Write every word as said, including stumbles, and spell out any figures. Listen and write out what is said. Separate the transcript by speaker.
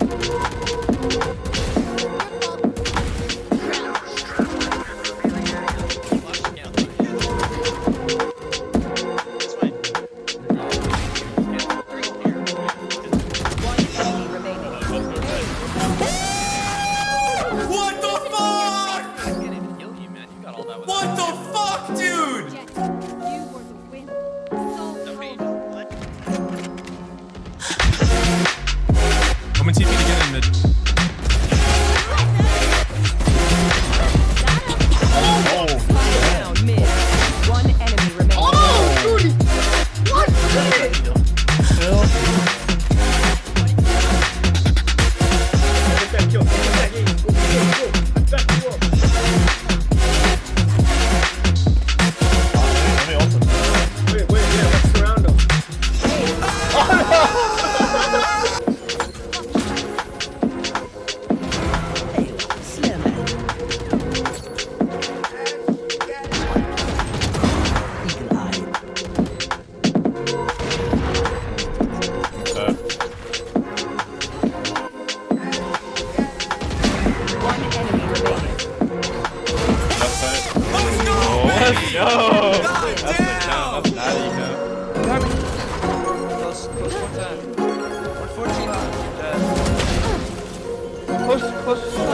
Speaker 1: What the fuck, dude?
Speaker 2: I'm in T P again in mid.
Speaker 3: Oh! Down mid. One enemy remaining.
Speaker 1: Oh, dude! What?
Speaker 2: Still. Let's go! That's the count. That's natty count.
Speaker 4: Close, close one time. one fourteen.
Speaker 5: Close, close.